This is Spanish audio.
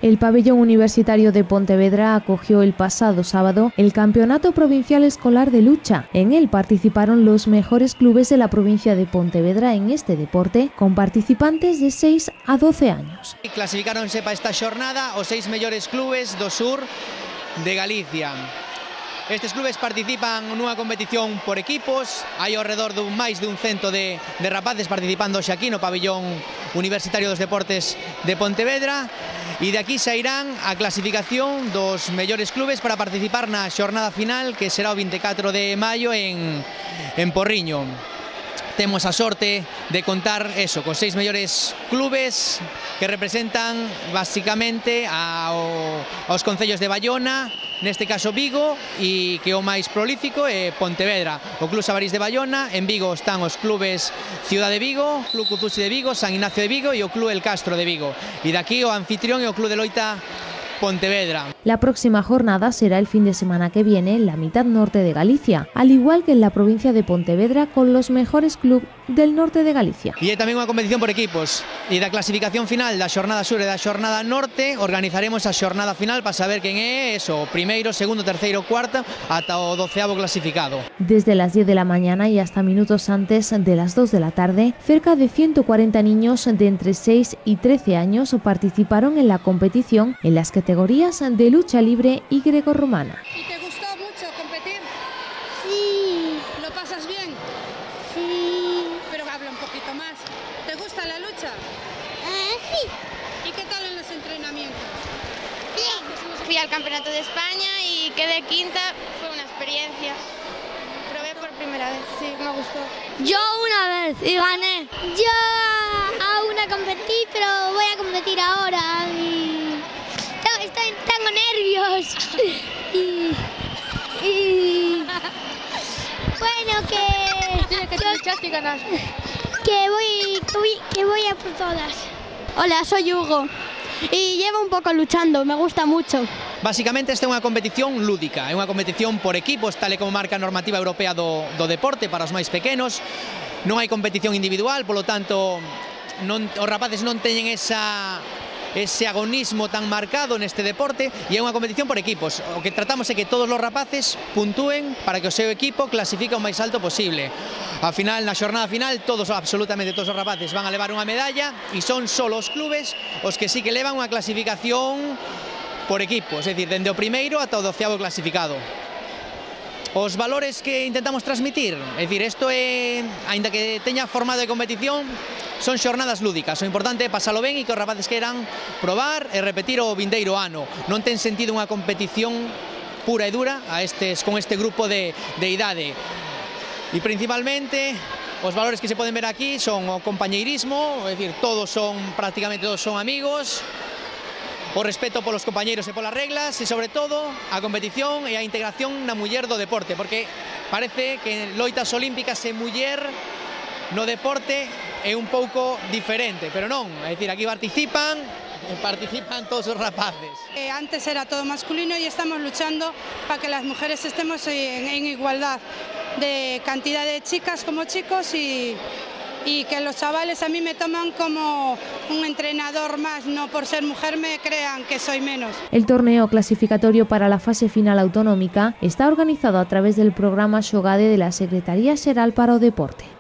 El pabellón universitario de Pontevedra acogió el pasado sábado el Campeonato Provincial Escolar de Lucha. En él participaron los mejores clubes de la provincia de Pontevedra en este deporte, con participantes de 6 a 12 años. Clasificáronse para esta xornada os 6 mellores clubes do sur de Galicia. Estes clubes participan nunha competición por equipos, hai ao redor de máis dun cento de rapaces participando hoxe aquí no pabellón universitario dos deportes de Pontevedra, e de aquí sairán a clasificación dos mellores clubes para participar na xornada final, que será o 24 de maio en Porriño. Temos a sorte de contar con 6 mellores clubes que representan basicamente aos concellos de Baiona, neste caso Vigo, e que o máis prolífico é Pontevedra. O Club Sabarís de Baiona, en Vigo están os clubes Ciudad de Vigo, Club Cuzusi de Vigo, San Ignacio de Vigo e o Club El Castro de Vigo. E daqui o anfitrión é o Club de Loita Pontevedra. La próxima jornada será el fin de semana que viene en la mitad norte de Galicia, al igual que en la provincia de Pontevedra, con los mejores clubes del norte de Galicia. E é tamén unha competición por equipos, e da clasificación final da xornada sur e da xornada norte organizaremos a xornada final para saber quen é o primeiro, segundo, terceiro, cuarto ata o 12º clasificado. Desde las 10 de la mañana y hasta minutos antes de las 2 de la tarde, cerca de 140 niños de entre 6 y 13 años participaron en la competición en las categorías de lucha libre y grecorromana. ¿Y te gustó mucho competir? Sí. ¿Lo pasas bien? Sí. Pero habla un poquito más. ¿Te gusta la lucha? Sí. ¿Y qué tal en los entrenamientos? Bien. Fui al Campeonato de España y quedé quinta, fue una experiencia. Probé por primera vez, sí, me gustó. Yo una vez y gané. Yo aún no competí, pero voy a competir ahora. Tengo nervios. Bueno, que luchaste y ganaste. que voy a por todas. Hola, soy Hugo y llevo un poco luchando, me gusta mucho. Basicamente esta é unha competición lúdica, é unha competición por equipos, tal e como marca a normativa europea do deporte para os máis pequenos. Non hai competición individual, polo tanto os rapaces non teñen ese agonismo tan marcado neste deporte, e é unha competición por equipos. O que tratamos é que todos os rapaces puntúen para que o seu equipo clasifique o máis alto posible. Ao final, na xornada final, absolutamente todos os rapaces van a levar unha medalla, e son só os clubes os que sí que levan unha clasificación por equipos, é dicir, dende o primeiro ata o 12º clasificado. Os valores que intentamos transmitir, é dicir, isto é, aínda que teña formado de competición, son xornadas lúdicas. O importante é pasalo ben e que os rapaces queiran probar e repetir o vindeiro ano. Non ten sentido unha competición pura e dura con este grupo de idade. E principalmente os valores que se poden ver aquí son o compañeirismo, é dicir, prácticamente todos son amigos, o respeto polos compañeiros e polas reglas, e sobre todo a competición e a integración na muller do deporte, porque parece que loitas olímpicas e muller no deporte é un pouco diferente, pero non, é dicir, aquí participan todos os rapaces. Antes era todo masculino y estamos luchando para que las mujeres estemos en igualdad de cantidad de chicas como chicos, y que los chavales a mí me toman como un entrenador más, no por ser mujer me crean que soy menos. El torneo clasificatorio para la fase final autonómica está organizado a través del programa Xogade de la Secretaría Xeral para o Deporte.